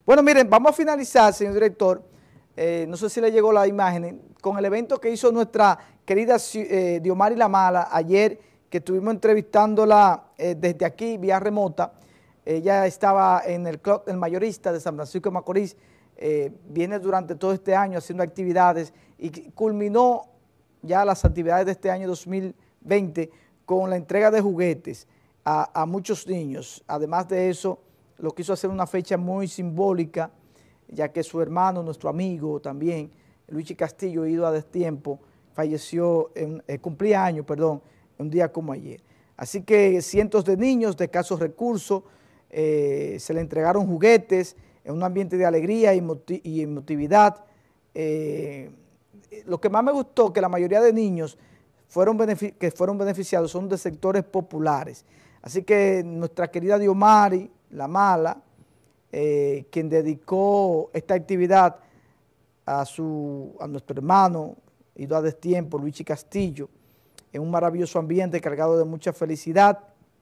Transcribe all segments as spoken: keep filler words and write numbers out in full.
Bueno, miren, vamos a finalizar, señor director, eh, no sé si le llegó la imagen, con el evento que hizo nuestra querida eh, Diomari La Mala ayer, que estuvimos entrevistándola eh, desde aquí, vía remota. Ella estaba en el Club El Mayorista de San Francisco de Macorís, eh, viene durante todo este año haciendo actividades y culminó ya las actividades de este año dos mil veinte con la entrega de juguetes a, a muchos niños. Además de eso, lo quiso hacer una fecha muy simbólica, ya que su hermano, nuestro amigo también, Luigi Castillo, ido a destiempo, falleció, en, eh, cumplía años, perdón, un día como ayer. Así que cientos de niños de escasos recursos, eh, se le entregaron juguetes en un ambiente de alegría y, moti y emotividad. Eh, lo que más me gustó, que la mayoría de niños fueron que fueron beneficiados son de sectores populares. Así que nuestra querida Diomari La Mala, eh, quien dedicó esta actividad a, su, a nuestro hermano, ido a destiempo, Luigi Castillo, en un maravilloso ambiente cargado de mucha felicidad.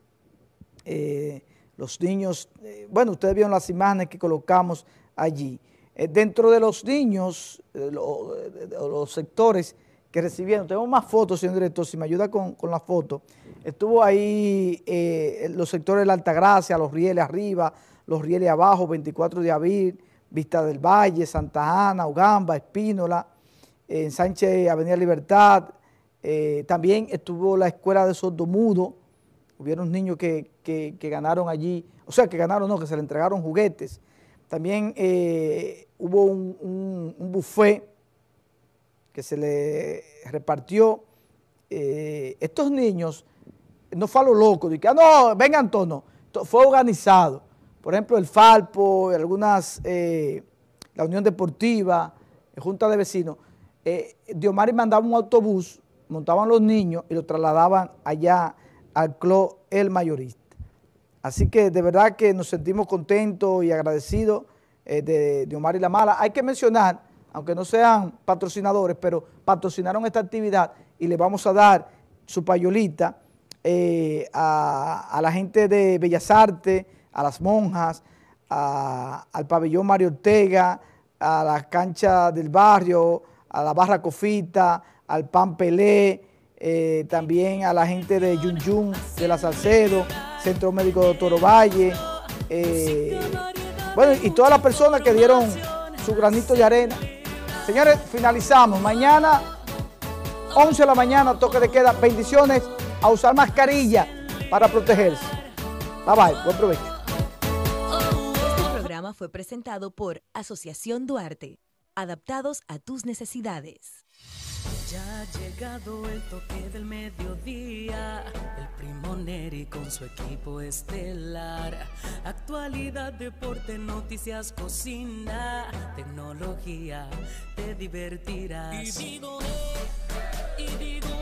Eh, los niños, eh, bueno, ustedes vieron las imágenes que colocamos allí. Eh, dentro de los niños, eh, lo, eh, los sectores que recibieron, tenemos más fotos, señor director, si me ayuda con, con la foto. Estuvo ahí eh, los sectores de la Altagracia, los rieles arriba, los rieles abajo, veinticuatro de abril, Vista del Valle, Santa Ana, Ugamba, Espínola, eh, en Sánchez, Avenida Libertad. Eh, también estuvo la escuela de sordomudo. Hubieron niños que, que, que ganaron allí, o sea, que ganaron no, que se le entregaron juguetes. También eh, hubo un, un, un buffet que se le repartió. Eh, estos niños, no fue a lo loco, de que, ah, no, vengan todos, no, fue organizado. Por ejemplo, el Falpo, algunas, eh, la Unión Deportiva, Junta de Vecinos. Eh, Diomari mandaba un autobús, montaban los niños y los trasladaban allá al Club El Mayorista. Así que de verdad que nos sentimos contentos y agradecidos eh, de Diomari La Mala. Hay que mencionar, aunque no sean patrocinadores, pero patrocinaron esta actividad y le vamos a dar su payolita eh, a, a la gente de Bellas Artes, a las monjas, a, al pabellón Mario Ortega, a la cancha del barrio, a la barra Cofita, al Pan Pelé, eh, también a la gente de Yun Yun, de la Salcedo, Centro Médico Doctor Ovalle, eh, bueno, y todas las personas que dieron su granito de arena. Señores, finalizamos. Mañana, once de la mañana, toque de queda. Bendiciones, a usar mascarilla para protegerse. Bye bye, buen provecho. Este programa fue presentado por Asociación Duarte, adaptados a tus necesidades. Ya ha llegado el toque del mediodía, el Primo Neri con su equipo estelar. Actualidad, deporte, noticias, cocina, tecnología, te divertirás. Y digo, eh, y digo